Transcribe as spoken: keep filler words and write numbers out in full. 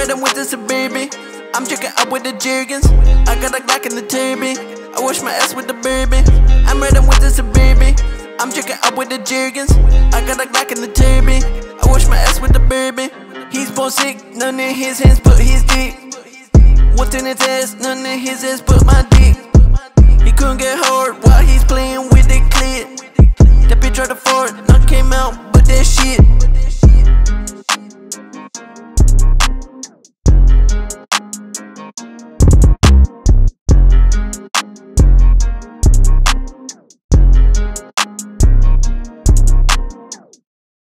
riding with the Suburban. I'm checking up with the Jergens. I got a Glock in the turban. I wash my ass with the bourbon. I'm riding with the Suburban. I'm checking up with the Jergens. I got a Glock in the turban. I wash my ass with the bourbon. He's born sick, none in his hands but his dick. What's in his ass, none in his ass but my dick. He couldn't get hard while he's playing with the clip. That bitch tried to fart, none came out but that shit.